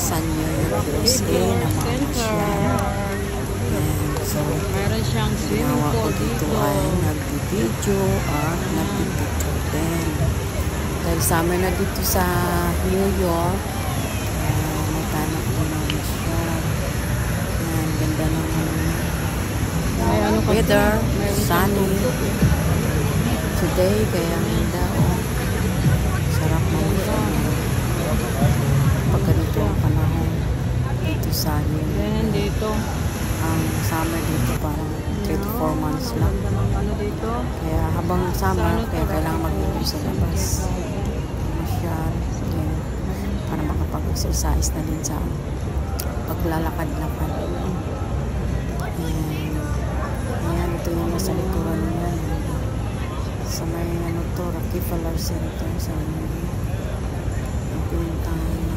San Diego, USA na mamasyal. So, meron siyang swimming ginawa ko pool dito dito. ay nag-video at nag-picture din. Dahil summer na dito sa New York, may tanak ko na masyal. Yan, ganda naman. May ano kasi, Weather, meron siyang sunny. tubig eh. Today, kaya ganda. Sarap mamasyal. Pag ganito ang panahon dito sa New York. Then dito, Ang summer dito parang 3 to 4 months lang. ganda ng ano dito. Kaya habang summer, kaya kailangan mag-video sa labas. Masyal. Yan. Para makapag-exercise na din sa paglalakad-lakad. Ayan, ito yung nasa likuran niya. Sa may ano to, Rockefeller Center sa yung pinuntahan na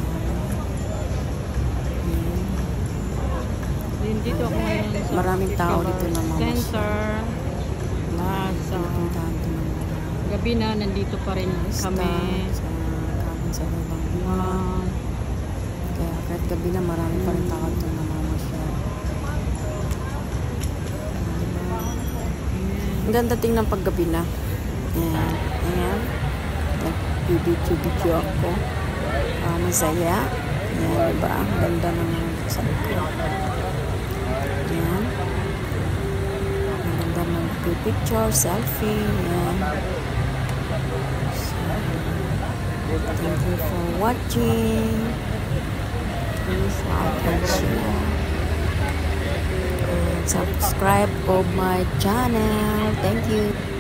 Then dito ako ngayon sa maraming tao dito na mga Center. Sa pinuntahan to ng mga gabi na, nandito pa rin kami. sa kamin sa lubang buwan. Kaya kahit gabi na marami pa rin tao doon na mamasyal. Ang ganda tingnan pag gabi na. Ayan. Ayan. Nag-video ako. Masaya. Ayan, diba? Ang ganda ng sa likod. Ayan. Ang ganda ng picture, selfie. Ayan. Thank you for watching. Please like and share. And subscribe to my channel. Thank you.